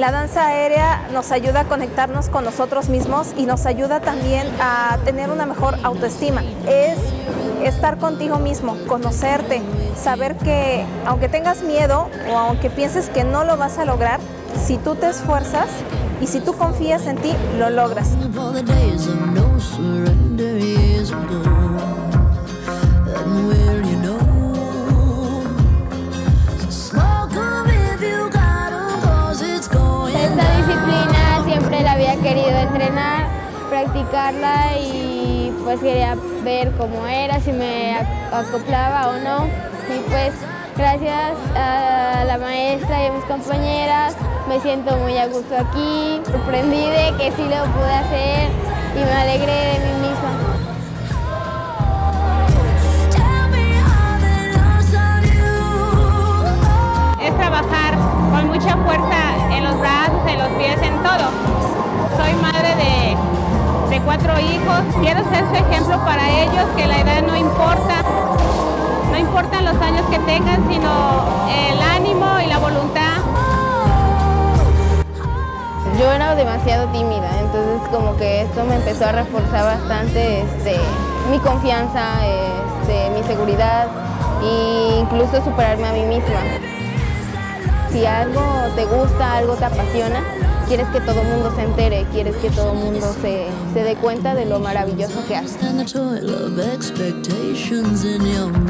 La danza aérea nos ayuda a conectarnos con nosotros mismos y nos ayuda también a tener una mejor autoestima. Es estar contigo mismo, conocerte, saber que aunque tengas miedo o aunque pienses que no lo vas a lograr, si tú te esfuerzas y si tú confías en ti, lo logras. Esta disciplina siempre la había querido entrenar, practicarla y pues quería ver cómo era, si me acoplaba o no. Y pues gracias a la maestra y a mis compañeras me siento muy a gusto aquí. Sorprendí de que sí lo pude hacer y me alegré de mí misma. Es trabajar con mucha fuerza en los brazos, en los pies, en todo. Soy madre de 4 hijos. Quiero ser su ejemplo para ellos, que la edad no importa. No importan los años que tengan, sino el ánimo y la voluntad. Yo era demasiado tímida, entonces como que esto me empezó a reforzar bastante mi confianza, mi seguridad e incluso superarme a mí misma. Si algo te gusta, algo te apasiona, quieres que todo el mundo se entere, quieres que todo el mundo se dé cuenta de lo maravilloso que haces.